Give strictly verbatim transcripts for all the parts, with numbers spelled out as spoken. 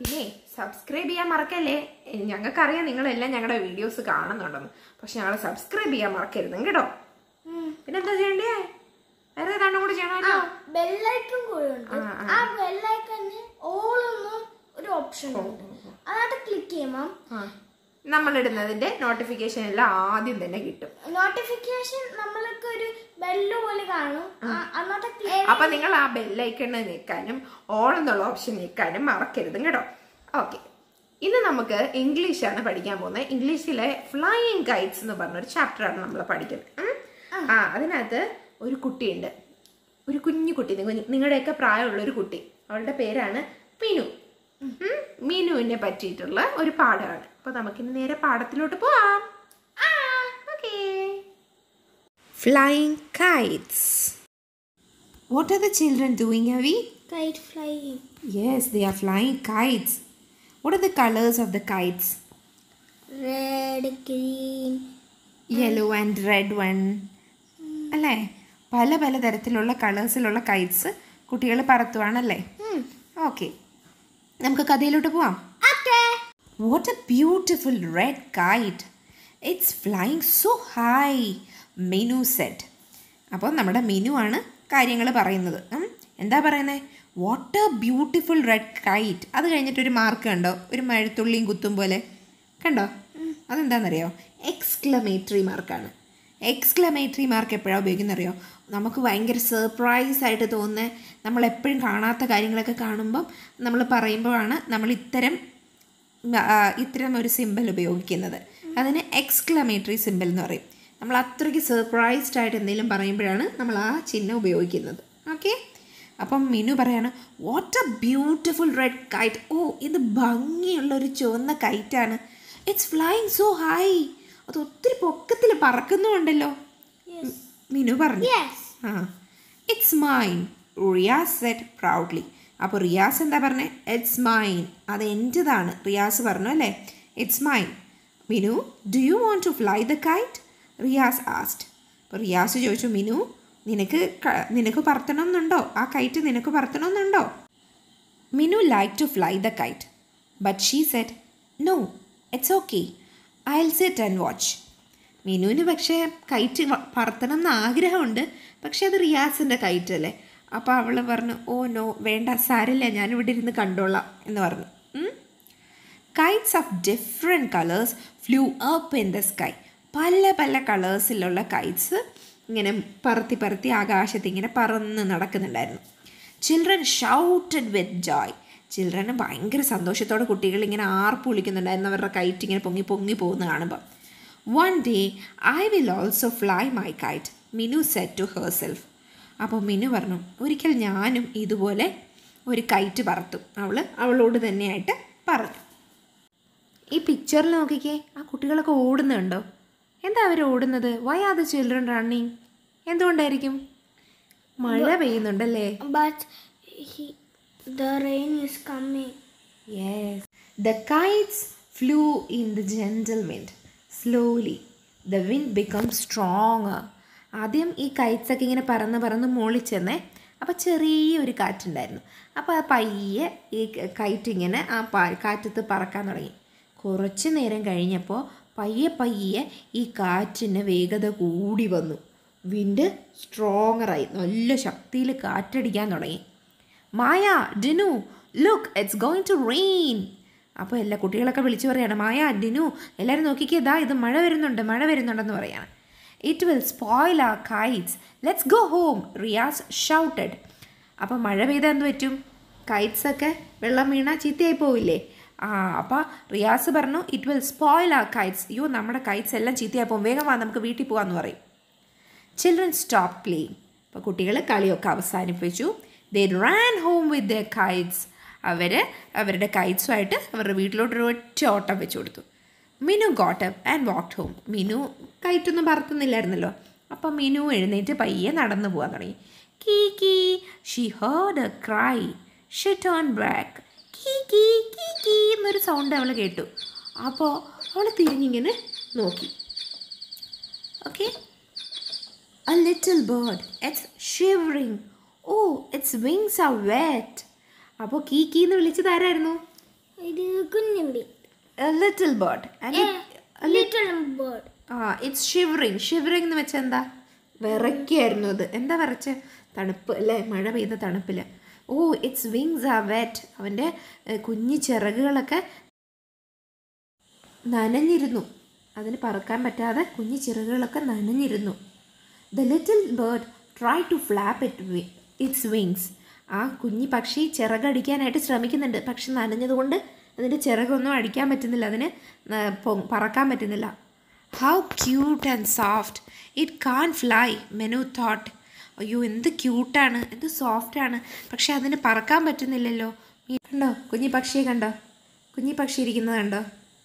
പിന്നെ സബ്സ്ക്രൈബ് ചെയ്യാൻ മറക്കല്ലേ. ഞങ്ങൾക്കറിയാം നിങ്ങളെല്ലാം ഞങ്ങളുടെ വീഡിയോസ് കാണുന്നുണ്ടെന്ന്, പക്ഷെ ഞങ്ങളെ സബ്സ്ക്രൈബ് ചെയ്യാൻ മറക്കരുത് കേട്ടോ. പിന്നെന്താ ചെയ്യണ്ടേ? വേറെ ഏതാണ്ട് കൂടി ചെയ്യണമല്ലോ. ബെല്ലൈക്കൺ കൂടെ ഉണ്ട്. ആ ബെല്ലൈക്കണിന് ഓൾ എന്നും ഒരു ഓപ്ഷൻ ഉണ്ട്. അതായിട്ട് ക്ലിക്ക് ചെയ്യുമ്പോൾ നമ്മളിടുന്നതിന്റെ നോട്ടിഫിക്കേഷൻ എല്ലാം ആദ്യം തന്നെ കിട്ടും. നോട്ടിഫിക്കേഷൻ നമ്മൾക്ക് ഒരു ബെല്ല് പോലെ കാണും. അപ്പൊ നിങ്ങൾ ആ ബെല്ലൈക്കണ് നിൽക്കാനും ഓൾ എന്നുള്ള ഓപ്ഷൻ നിൽക്കാനും മറക്കരുത് കേട്ടോ. ഓക്കെ, ഇന്ന് നമുക്ക് ഇംഗ്ലീഷാണ് പഠിക്കാൻ പോകുന്നത്. ഇംഗ്ലീഷിലെ ഫ്ലൈയിങ് കൈറ്റ്സ് എന്ന് പറഞ്ഞൊരു ചാപ്റ്ററാണ് നമ്മൾ പഠിക്കുന്നത്. ആ അതിനകത്ത് ഒരു കുട്ടിയുണ്ട്, ഒരു കുഞ്ഞു കുട്ടി, നിങ്ങളുടെയൊക്കെ പ്രായമുള്ള ഒരു കുട്ടി. അവളുടെ പേരാണ് മിനു. മിനുവിനെ പറ്റിയിട്ടുള്ള ഒരു പാഠമാണ്. അപ്പൊ നമുക്കിന്ന് നേരെ പാഠത്തിലോട്ട് പോവാം. Flying kites. What are the children doing, Avi? Kite flying. Yes, they are flying kites. What are the colors of the kites? Red, green, yellow and red one. അല്ലേ? പല പല തരത്തിലുള്ള കളേഴ്സിലുള്ള കൈറ്റ്സ് കുട്ടികൾ പറത്തുവാണല്ലേ? ഓക്കെ, നമുക്ക് കഥയിലോട്ട് പോവാം. What a beautiful red kite. It's flying so high, Minu said. അപ്പോൾ നമ്മുടെ മിനു ആണ് കാര്യങ്ങൾ പറയുന്നത്. എന്താ പറയുന്നത്? What a beautiful red kite. അത് കഴിഞ്ഞിട്ടൊരു മാർക്ക് കണ്ടോ? ഒരു മഴത്തുള്ളിയും കുത്തും പോലെ കണ്ടോ? അതെന്താണെന്നറിയോ? എക്സ്ക്ലമേറ്ററി മാർക്കാണ്. എക്സ്ക്ലമേറ്ററി മാർക്ക് എപ്പോഴാണ് ഉപയോഗിക്കുന്നറിയോ? നമുക്ക് ഭയങ്കര സർപ്രൈസ് ആയിട്ട് തോന്നുന്ന, നമ്മളെപ്പോഴും കാണാത്ത കാര്യങ്ങളൊക്കെ കാണുമ്പം നമ്മൾ പറയുമ്പോഴാണ് നമ്മൾ ഇത്തരം ഇത്തരം ഒരു സിമ്പിൾ ഉപയോഗിക്കുന്നത്. അതിന് എക്സ്ക്ലമേറ്ററി സിമ്പിൾ എന്ന് പറയും. നമ്മൾ അത്രയ്ക്ക് സർപ്രൈസ്ഡ് ആയിട്ട് എന്തെങ്കിലും പറയുമ്പോഴാണ് നമ്മൾ ആ ചിഹ്നം ഉപയോഗിക്കുന്നത്. ഓക്കെ, അപ്പം മിനു പറയാണ്, what a beautiful red kite. Oh, ഇത് ഭംഗിയുള്ളൊരു ചുവന്ന കൈറ്റാണ്. It's flying so high. അത് ഒത്തിരി പൊക്കത്തിൽ പറക്കുന്നുണ്ടല്ലോ. മിനു പറഞ്ഞു. Ah, it's mine, Riyas said proudly. അപ്പോൾ റിയാസ് എന്താ പറഞ്ഞത്? ഇറ്റ്സ് മൈൻ, അത് എൻ്റെതാണ്. റിയാസ് പറഞ്ഞു അല്ലേ? It's mine. Minu, do you want to fly the kite? Riyas asked. അപ്പോൾ റിയാസ് ചോദിച്ചു, മിനു നിനക്ക് നിനക്ക് പറത്തണം എന്നുണ്ടോ? ആ കൈറ്റ് നിനക്ക് പറത്തണം എന്നുണ്ടോ? Minu like to fly the kite, but she said no, it's okay, I will sit and watch. മിനുവിന് പക്ഷേ കൈറ്റ് പറത്തണം എന്ന് ആഗ്രഹമുണ്ട്, പക്ഷേ അത് റിയാസിൻ്റെ കൈറ്റ് അല്ലേ. അപ്പോൾ അവൾ പറഞ്ഞു, ഓ നോ, വേണ്ട, സാരില്ല, ഞാനിവിടെ ഇരുന്ന് കണ്ടോളാം എന്ന് പറഞ്ഞു. Kites of different colours flew up in the sky. പല പല കളേഴ്സിലുള്ള കൈറ്റ്സ് ഇങ്ങനെ പറത്തി പറത്തി ആകാശത്ത് ഇങ്ങനെ പറന്ന് നടക്കുന്നുണ്ടായിരുന്നു. Children shouted with joy. ചിൽഡ്രന് ഭയങ്കര സന്തോഷത്തോടെ കുട്ടികൾ ഇങ്ങനെ ആർപ്പ് വിളിക്കുന്നുണ്ടായിരുന്നു അവരുടെ കൈറ്റ് ഇങ്ങനെ പൊങ്ങി പൊങ്ങി പോകുന്ന കാണുമ്പോൾ. One day I will also fly my kite, Minu said to herself. അപ്പോൾ മിനു പറഞ്ഞു, ഒരിക്കൽ ഞാനും ഇതുപോലെ ഒരു കൈറ്റ് പറത്തും. അവൾ അവളോട് തന്നെയായിട്ട് പറഞ്ഞു. ഈ പിക്ചറിൽ നോക്കിക്കേ, ആ കുട്ടികളൊക്കെ ഓടുന്നുണ്ടോ? എന്താ അവർ ഓടുന്നത്? Why are the children running? എന്തുകൊണ്ടായിരിക്കും? മഴ പെയ്യുന്നുണ്ടല്ലേ? But he, the rain is coming. Yes. The kites flew in the gentle wind. Slowly, the wind becomes stronger. ആദ്യം ഈ കൈറ്റ്സ് ഒക്കെ ഇങ്ങനെ പറന്ന് പറന്ന് മുകളിൽ ചെന്നേ. അപ്പോൾ ചെറിയൊരു കാറ്റുണ്ടായിരുന്നു. അപ്പോൾ ആ പയ്യെ ഈ കൈറ്റ് ഇങ്ങനെ ആ പാ കാറ്റത്ത് പറക്കാൻ തുടങ്ങി. കുറച്ച് നേരം കഴിഞ്ഞപ്പോൾ പയ്യെ പയ്യെ ഈ കാറ്റിന് വേഗത കൂടി വന്നു. വിൻഡ് സ്ട്രോങ്ങറായി, നല്ല ശക്തിയിൽ കാറ്റടിക്കാൻ തുടങ്ങി. Maya, Dinu, look, it's going to rain. അപ്പോൾ എല്ലാ കുട്ടികളൊക്കെ വിളിച്ചു പറയാണ്, മായ, ഡിനു, എല്ലാവരും നോക്കിക്കേ, ഇതാ ഇത് മഴ വരുന്നുണ്ട്, മഴ വരുന്നുണ്ടെന്ന് പറയാണ്. It will spoil their kites, let's go home, Riyas shouted. അപ്പോൾ മഴ പെയ്താൽ എന്ത് പറ്റും? കൈറ്റ്സൊക്കെ വെള്ളം വീണാൽ ചീത്തയായി പോവില്ലേ? ആ, അപ്പോൾ റിയാസ് പറഞ്ഞു, it will spoil their kites. അയ്യോ, നമ്മുടെ കൈറ്റ്സ് എല്ലാം ചീത്തയായി പോകും, വേഗം വാ നമുക്ക് വീട്ടിൽ പോകാമെന്ന് പറയും. Children stop playing. അപ്പോൾ കുട്ടികൾ കളിയൊക്കെ അവസാനിപ്പിച്ചു. They ran home with their kites. അവർ അവരുടെ കൈറ്റ്സുമായിട്ട് അവരുടെ വീട്ടിലോട്ടൊരു ഒറ്റ ഓട്ടം വെച്ച് കൊടുത്തു. Minu got up and walked home. Minu കൈറ്റൊന്നും പറത്തുന്നില്ലായിരുന്നല്ലോ. അപ്പം മിനു എഴുന്നേറ്റ് പയ്യെ നടന്നു പോകാൻ തുടങ്ങി. കീ കീ, she heard a cry, she turn back. കീ കീ കീ കീ എന്നൊരു സൗണ്ട് അവൾ കേട്ടു. അപ്പോൾ അവൾ തിരിഞ്ഞിങ്ങനെ നോക്കി. Okay, a little bird, it's shivering. Oh, its wings are wet. അപ്പോൾ കീ കീ എന്ന് വിളിച്ചത് ആരായിരുന്നു? ഇത് കുഞ്ഞുമ്പി. A little bird. And it, a Little bird. ആ ഇറ്റ്സ് ഷിവറിങ്. ഷിവറിങ് എന്ന് വെച്ചാൽ എന്താ? വിറയ്ക്കായിരുന്നു അത്. എന്താ വിറച്ച്? തണുപ്പ് അല്ലേ, മഴ പെയ്ത തണുപ്പിൽ. Oh its wings are wet. അവൻ്റെ കുഞ്ഞു ചിറകുകളൊക്കെ നനഞ്ഞിരുന്നു. അതിന് പറക്കാൻ പറ്റാതെ കുഞ്ഞു ചിറകുകളൊക്കെ നനഞ്ഞിരുന്നു. The little bird try to flap it its wings. ആ കുഞ്ഞി പക്ഷി ചിറകടിക്കാനായിട്ട് ശ്രമിക്കുന്നുണ്ട്. പക്ഷെ നനഞ്ഞതുകൊണ്ട് അതിൻ്റെ ചിറകൊന്നും അടിക്കാൻ പറ്റുന്നില്ല, അതിന് പറക്കാൻ പറ്റുന്നില്ല. How cute and soft, it can't fly, Minu thought. അയ്യോ എന്ത് ക്യൂട്ടാണ്, എന്ത് സോഫ്റ്റാണ്, പക്ഷെ അതിന് പറക്കാൻ പറ്റുന്നില്ലല്ലോ. കണ്ടോ കുഞ്ഞി പക്ഷിയെ കണ്ടോ? കുഞ്ഞി പക്ഷി ഇരിക്കുന്നത് കണ്ടോ?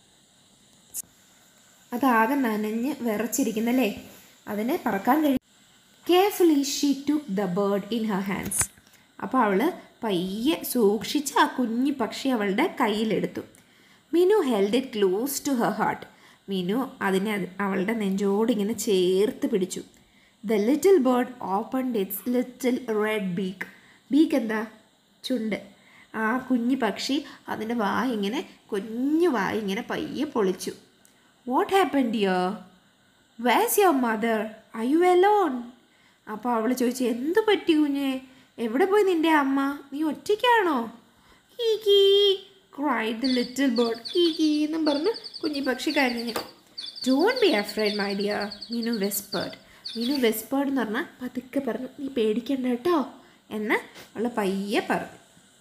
അതാകെ നനഞ്ഞ് വിറച്ചിരിക്കുന്നല്ലേ, അതിന് പറക്കാൻ കഴിയും. Carefully she took the bird in her hands. അപ്പോൾ അവൾ പയ്യെ സൂക്ഷിച്ച് ആ കുഞ്ഞി പക്ഷി അവളുടെ കയ്യിലെടുത്തു. Minu held it close to her heart. Minu അതിനെ അവളുടെ നെഞ്ചോട് ഇങ്ങനെ ചേർത്ത് പിടിച്ചു. The little bird opened its little red beak. Beak എന്താ? ചുണ്ട്. ആ കുഞ്ഞി പക്ഷി അതിൻ്റെ വായ ഇങ്ങനെ കുഞ്ഞു വായ ഇങ്ങനെ പയ്യെ പൊളിച്ചു. What happened dear? Where's your mother? Are you alone? അപ്പോൾ അവൾ ചോദിച്ചു, എന്ത് പറ്റി കുഞ്ഞേ? എവിടെ പോയി നിൻ്റെ അമ്മ? നീ ഒറ്റയ്ക്കാണോ? കീ കീ cried the little bird. കീ കീ എന്നും പറഞ്ഞ് കുഞ്ഞി പക്ഷി കരഞ്ഞു. Don't be afraid my dear, Minu whispered. Minu whispered എന്ന് പറഞ്ഞാൽ പതുക്കെ പറഞ്ഞു, നീ പേടിക്കണ്ട കേട്ടോ എന്ന് അവൾ പയ്യെ പറഞ്ഞു.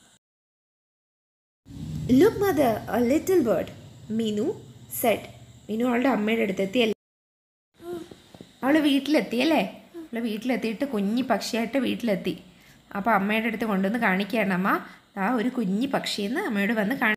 Look mother, a little bird, Minu said. Minu അവളുടെ അമ്മയുടെ അടുത്തെത്തി. അവൾ വീട്ടിലെത്തി അല്ലേ? അവൾ വീട്ടിലെത്തിയിട്ട് കുഞ്ഞി പക്ഷിയായിട്ട് വീട്ടിലെത്തി. അപ്പോൾ അമ്മയുടെ അടുത്ത് കൊണ്ടുവന്ന് കാണിക്കുകയാണ്. അമ്മ ആ ഒരു കുഞ്ഞി പക്ഷിയെന്ന് അമ്മയോട് വന്ന് കാണി.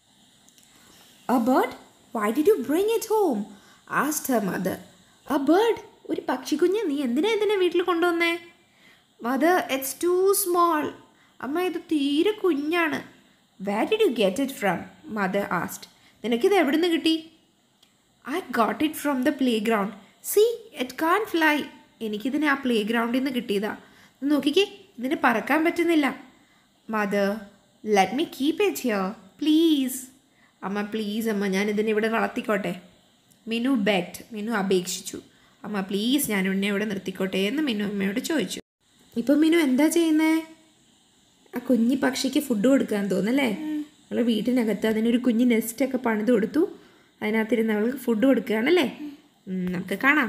A bird? Why did you bring it home? asked her mother. A bird? ഒരു പക്ഷിക്കുഞ്ഞ്? നീ എന്തിനാ ഇതിനെ വീട്ടിൽ കൊണ്ടുവന്നേ? Mother, it's too small. അമ്മ ഇത് തീരെ കുഞ്ഞാണ്. Where did you get it from? Mother asked. നിനക്കിത് എവിടെ നിന്ന് കിട്ടി? I got it from the playground. See, it can't fly. എനിക്കിതിനെ ആ പ്ലേ ഗ്രൗണ്ടിൽ നിന്ന് കിട്ടിയതാ. നോക്കിക്കേ, ഇതിന് പറക്കാൻ പറ്റുന്നില്ല. Mother, let me keep it here please. അമ്മ പ്ലീസ് അമ്മ, ഞാനിതിനെ ഇവിടെ വളർത്തിക്കോട്ടെ. മിനു ബെഗ്ഡ്. മിനു അപേക്ഷിച്ചു. അമ്മ പ്ലീസ് ഞാൻ എന്നെ ഇവിടെ നിർത്തിക്കോട്ടെ എന്ന് മിനു അമ്മയോട് ചോദിച്ചു. ഇപ്പം മിനു എന്താ ചെയ്യുന്നേ? ആ കുഞ്ഞി പക്ഷിക്ക് ഫുഡ് കൊടുക്കാൻ തോന്നല്ലേ? അവൾ വീട്ടിനകത്ത് അതിനൊരു കുഞ്ഞി നെസ്റ്റൊക്കെ പണിത് കൊടുത്തു. അതിനകത്തിരുന്ന് അവൾക്ക് ഫുഡ് കൊടുക്കുകയാണല്ലേ? നമുക്ക് കാണാം.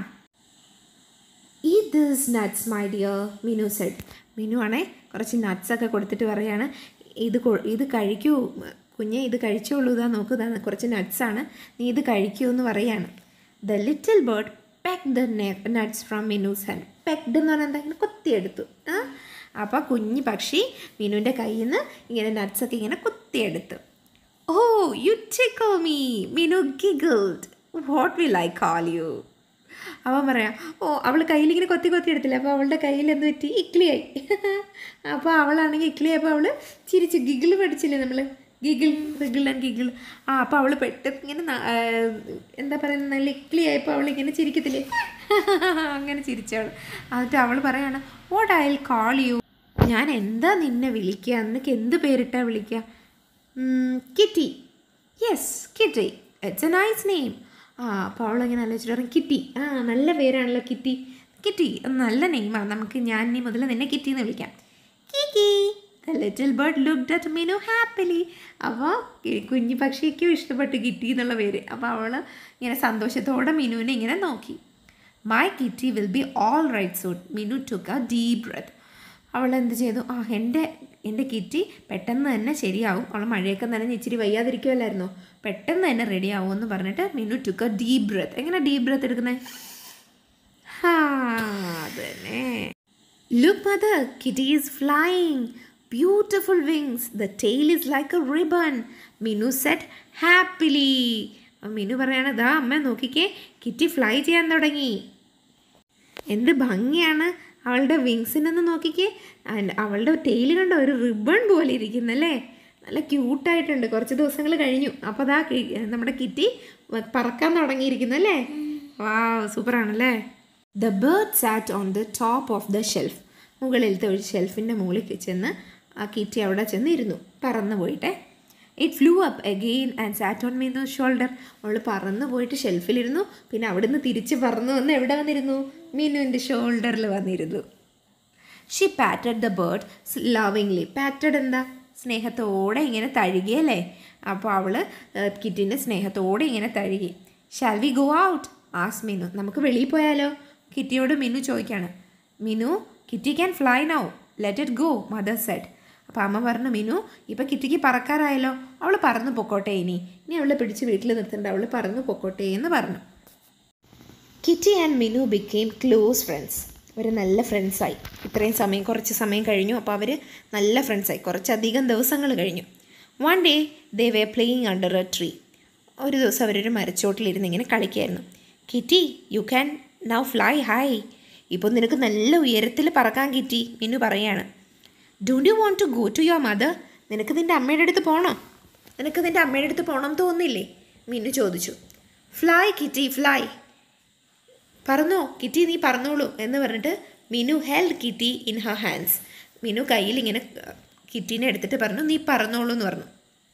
Eat these nuts, my dear, Minu said. Minu ആണേ കുറച്ച് നട്ട്സൊക്കെ കൊടുത്തിട്ട് പറയാണ്, ഇത് ഇത് കഴിക്കൂ കുഞ്ഞെ, ഇത് കഴിച്ചോളൂ, ഇതാ നോക്കൂ, ഇതാ കുറച്ച് നട്ട്സാണ്, നീ ഇത് കഴിക്കൂ എന്ന് പറയാണ്. The little bird pecked the nuts from Minu's hand. Pecked എന്ന് പറഞ്ഞാൽ എന്താ? ഇങ്ങനെ കുത്തിയെടുത്തു. ആ അപ്പോൾ കുഞ്ഞി പക്ഷി മിനുവിൻ്റെ കയ്യിൽ നിന്ന് ഇങ്ങനെ നട്ട്സൊക്കെ ഇങ്ങനെ കുത്തിയെടുത്തു. Oh you tickle me, Minu giggled. What will I call you? അവൻ പറയാം, ഓ അവൾ കയ്യിലിങ്ങനെ കൊത്തി കൊത്തി എടുത്തില്ല. അപ്പോൾ അവളുടെ കയ്യിൽ എന്ത് പറ്റി? ഇക്ലിയായി. അപ്പോൾ അവളാണെങ്കിൽ ഇക്ലിയായപ്പോൾ അവൾ ചിരിച്ചു. ഗിഗിൾ പഠിച്ചില്ലേ നമ്മൾ? Giggle, giggle and giggle. ആ അപ്പോൾ അവൾ പെട്ടെന്ന് ഇങ്ങനെ എന്താ പറയുന്നത്, നല്ല ഇക്ലിയായപ്പോൾ അവളിങ്ങനെ ചിരിക്കത്തില്ലേ? അങ്ങനെ ചിരിച്ചവൾ. എന്നിട്ട് അവൾ പറയാണ്, what I will call you? ഞാൻ എന്താ നിന്നെ വിളിക്കുക? നിനക്ക് എന്ത് പേരിട്ടാ വിളിക്കുക? Kitty. Yes Kitty, it's a nice name. ആ അപ്പോൾ അവളിങ്ങനെ ആലോചിച്ചിട്ട് പറയും, കിറ്റി. ആ നല്ല പേരാണല്ലോ കിറ്റി. കിറ്റി നല്ല നെയിമാണ്, നമുക്ക് ഞാൻ ഇനി മുതൽ നിന്നെ കിറ്റി എന്ന് വിളിക്കാം. കിക്കി. The little bird looked at Minu happily. അപ്പോൾ കുഞ്ഞി പക്ഷിക്കും ഇഷ്ടപ്പെട്ടു കിറ്റി എന്നുള്ള പേര്. അപ്പോൾ അവൾ ഇങ്ങനെ സന്തോഷത്തോടെ മിനുവിനെ ഇങ്ങനെ നോക്കി. My Kitty will be all right soon. Minu took a deep breath. അവൾ എന്ത് ചെയ്തു? ആ എൻ്റെ എൻ്റെ കിറ്റി പെട്ടെന്ന് തന്നെ ശരിയാവും. അവൾ മഴയൊക്കെ നനഞ്ഞ് ഇച്ചിരി വയ്യാതിരിക്കുമല്ലായിരുന്നോ, പെട്ടെന്ന് തന്നെ റെഡി ആവുമെന്ന് പറഞ്ഞിട്ട് Minu took a deep breath. എങ്ങനെ ഡീപ് ബ്രെത്ത് എടുക്കുന്നത്? ഹാ അതന്നെ. Look mother, Kitty is flying. Beautiful wings. The tail is like a ribbon. Minu said happily. Minu പറയാണ്, ദാ അമ്മ നോക്കിക്കേ, കിറ്റി ഫ്ലൈ ചെയ്യാൻ തുടങ്ങി. എന്ത് ഭംഗിയാണ് അവളുടെ വിങ്സിനൊന്ന് നോക്കിക്കേ. അവളുടെ ടെയിൽ കണ്ടോ, ഒരു റിബൺ പോലെ ഇരിക്കുന്നല്ലേ? നല്ല ക്യൂട്ടായിട്ടുണ്ട്. കുറച്ച് ദിവസങ്ങൾ കഴിഞ്ഞു. അപ്പോൾ അതാ നമ്മുടെ കിറ്റി പറക്കാൻ തുടങ്ങിയിരിക്കുന്നല്ലേ? വാ സൂപ്പറാണല്ലേ. The bird sat on the top of the shelf. മുകളിലത്തെ ഒരു ഷെൽഫിൻ്റെ മുകളിൽ ചെന്ന് ആ കിറ്റി അവിടെ ചെന്ന് ഇരുന്നു, പറന്നു പോയിട്ടെ. It flew up again and sat on Meenu's shoulder. അവൾ പറന്ന് പോയിട്ട് ഷെൽഫിലിരുന്നു. പിന്നെ അവിടുന്ന് തിരിച്ച് പറന്ന് വന്ന് എവിടെ വന്നിരുന്നു? മീനുവിൻ്റെ ഷോൾഡറിൽ വന്നിരുന്നു. She patted the bird lovingly. Patted എന്താ? സ്നേഹത്തോടെ ഇങ്ങനെ തഴുകിയല്ലേ? അപ്പോൾ അവൾ കിറ്റിൻ്റെ സ്നേഹത്തോടെ ഇങ്ങനെ തഴുകി. ഷാൽ വി ഗോ ഔട്ട് ആസ് മിനു. നമുക്ക് വെളിയിൽ പോയാലോ? കിറ്റിയോട് മിനു ചോദിക്കുകയാണ്. Minu, Kitty can fly now, let it go, mother said. അപ്പോൾ അമ്മ പറഞ്ഞു, മിനു ഇപ്പോൾ കിറ്റിക്ക് പറക്കാറായല്ലോ, അവൾ പറന്ന് പൊക്കോട്ടെ, ഇനി ഇനി അവളെ പിടിച്ച് വീട്ടിൽ നിർത്തണ്ട, അവൾ പറന്ന് പൊക്കോട്ടെ എന്ന് പറഞ്ഞു. Kitty and Minu became close friends. അവർ നല്ല ഫ്രണ്ട്സായി. ഇത്രയും സമയം കുറച്ച് സമയം കഴിഞ്ഞു. അപ്പോൾ അവർ നല്ല ഫ്രണ്ട്സായി. കുറച്ചധികം ദിവസങ്ങൾ കഴിഞ്ഞു. One day they were playing under a tree. ഒരു ദിവസം അവരൊരു മരച്ചോട്ടിലിരുന്ന് ഇങ്ങനെ കളിക്കായിരുന്നു. Kitty, you can now fly high. ഇപ്പോൾ നിനക്ക് നല്ല ഉയരത്തിൽ പറക്കാൻ കിറ്റി, മിനു പറയാണ്. Don't you want to go to your mother. നിനക്ക് നിൻ്റെ അമ്മയുടെ അടുത്ത് പോകണോ? നിനക്ക് നിൻ്റെ അമ്മയുടെ അടുത്ത് പോകണം തോന്നില്ലേ? മിനു ചോദിച്ചു. Fly Kitty fly. പറന്നോ കിറ്റി, നീ പറന്നോളൂ എന്ന് പറഞ്ഞിട്ട് Minu held Kitty in her hands. Minu കയ്യിൽ ഇങ്ങനെ കിറ്റീനെ എടുത്തിട്ട് പറഞ്ഞു, നീ പറന്നോളൂ എന്ന് പറഞ്ഞു.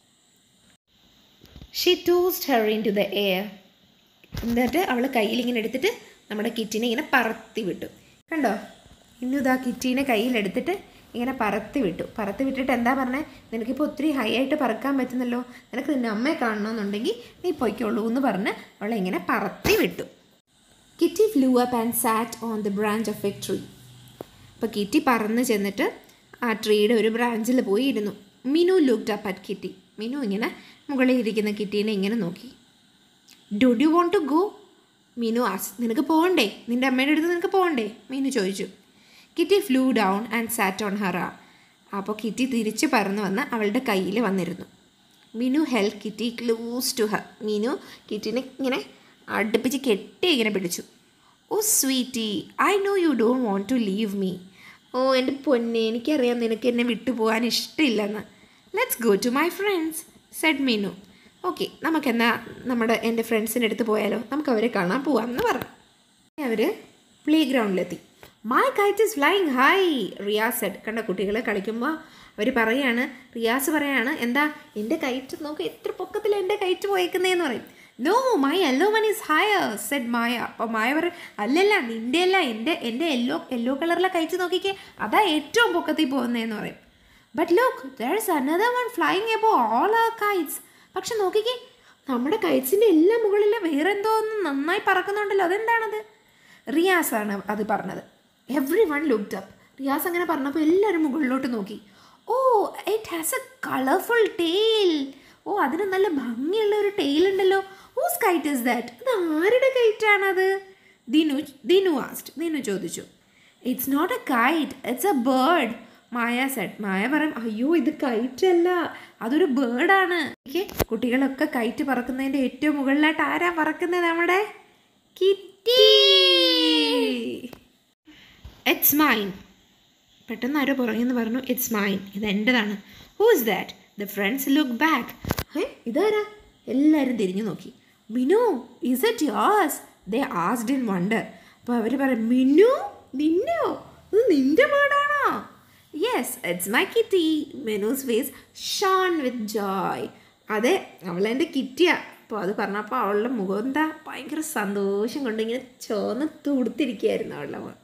She tossed her into the air. എന്നിട്ട് അവൾ കയ്യിൽ ഇങ്ങനെ എടുത്തിട്ട് നമ്മുടെ കിറ്റീനെ ഇങ്ങനെ പറത്തി വിട്ടു. കണ്ടോ? മിനു ഇതാ കിറ്റീനെ കയ്യിലെടുത്തിട്ട് ഇങ്ങനെ പറത്തി വിട്ടു. പറത്തി വിട്ടിട്ട് എന്താ പറഞ്ഞത്? നിനക്കിപ്പോൾ ഒത്തിരി ഹൈ ആയിട്ട് പറക്കാൻ പറ്റുന്നല്ലോ, നിനക്ക് നിൻ്റെ അമ്മയെ കാണണമെന്നുണ്ടെങ്കിൽ നീ പൊയ്ക്കോളൂ എന്ന് പറഞ്ഞ് അവളെ ഇങ്ങനെ പറത്തി വിട്ടു. Kitty flew up and sat on the branch of a tree. അപ്പോൾ കിറ്റി പറന്ന് ചെന്നിട്ട് ആ ട്രീയുടെ ഒരു ബ്രാഞ്ചിൽ പോയി ഇരുന്നു. Minu looked up at Kitty. Minu ഇങ്ങനെ മുകളിൽ ഇരിക്കുന്ന കിറ്റീനെ ഇങ്ങനെ നോക്കി. Don't you want to go? Minu ആസ്. നിനക്ക് പോകണ്ടേ? നിൻ്റെ അമ്മയുടെ അടുത്ത് നിനക്ക് പോകണ്ടേ? മിനു ചോദിച്ചു. Kitty flew down and sat on her arm. അപ്പോൾ കിറ്റി തിരിച്ച് പറന്ന് വന്ന് അവളുടെ കയ്യിൽ വന്നിരുന്നു. Minu held Kitty close to her. Minu കിറ്റിനെ ഇങ്ങനെ അടുപ്പിച്ച് കെട്ടി ഇങ്ങനെ പിടിച്ചു. Oh sweetie, I know you don't want to leave me. ഓ എൻ്റെ പൊന്നെ, എനിക്കറിയാം നിനക്ക് എന്നെ വിട്ടുപോകാൻ ഇഷ്ടമില്ലെന്ന്. Let's go to my friends said Minu. Okay, നമുക്കെന്നാ നമ്മുടെ എൻ്റെ ഫ്രണ്ട്സിൻ്റെ അടുത്ത് പോയാലോ, നമുക്ക് അവരെ കാണാൻ പോവാം എന്ന് പറഞ്ഞു. അവർ പ്ലേ ഗ്രൗണ്ടിലെത്തി. My kite is flying high, Riyas said. കണ്ട, കുട്ടികളെ കളിക്കുമ്പോൾ അവർ പറയാണ്, റിയാസ് പറയാണ്, എന്താ എൻ്റെ കൈറ്റ് നോക്ക്, എത്ര പൊക്കത്തിൽ എൻ്റെ കൈറ്റ് പോയേക്കുന്നതെന്ന് പറയും. No my yellow one is higher said Maya. അപ്പോൾ മായ പറയും, അല്ലല്ല നിൻ്റെ അല്ല, എൻ്റെ എൻ്റെ യെല്ലോ യെല്ലോ കളറിലെ കൈറ്റ് നോക്കിക്കേ, അതാ ഏറ്റവും പൊക്കത്തിൽ പോകുന്നതെന്ന് പറയും. But look there is another one flying above all our kites. പക്ഷെ നോക്കിക്കേ, നമ്മുടെ കൈറ്റ്സിൻ്റെ എല്ലാം മുകളിൽ വേറെ എന്തോ ഒന്ന് നന്നായി പറക്കുന്നുണ്ടല്ലോ, അതെന്താണത്? റിയാസാണ് അത് പറഞ്ഞത്. Everyone looked up. Riyas അങ്ങനെ പറഞ്ഞപ്പോൾ എല്ലാവരും മുകളിലോട്ട് നോക്കി. Oh it has a colourful tail. ഓ അതിന് നല്ല ഭംഗിയുള്ള ഒരു ടെയിൽ ഉണ്ടല്ലോ. Whose kite is that? അത് ആരുടെ കൈറ്റാണത്? ദിനു ദിനു ആസ്റ്റ്. ദിനു ചോദിച്ചു. It's not a kite, it's a bird, Maya said. Maya പറയും, അയ്യോ ഇത് കൈറ്റ് അല്ല, അതൊരു ബേർഡാണ്. കുട്ടികളൊക്കെ കൈറ്റ് പറക്കുന്നതിൻ്റെ ഏറ്റവും മുകളിലായിട്ട് ആരാ പറക്കുന്നത്? നമ്മുടെ കിറ്റി. It's mine. പെട്ടെന്ന് ആരോ പുറകിന്ന് പറഞ്ഞു, ഇറ്റ്സ് മൈൻ, ഇത് എൻ്റെതാണ്. Who is that? The friends look back. ഏ ഇതാരാ? എല്ലാവരും തിരിഞ്ഞു നോക്കി. Minu, is it yours? They asked in wonder. അപ്പോൾ അവർ പറയും, മിനു നിന്നെയോ? ഇത് നിൻ്റെ ബേർഡാണോ? Yes it's my Kitty. Minu's face shone with joy. അതെ, അവളെൻ്റെ കിറ്റിയാ. അപ്പോൾ അത് പറഞ്ഞപ്പോൾ അവളുടെ മുഖം എന്താ ഭയങ്കര സന്തോഷം കൊണ്ട് ഇങ്ങനെ ചോന്ന് തുടുത്തിരിക്കുകയായിരുന്നു അവളുടെ മുഖം.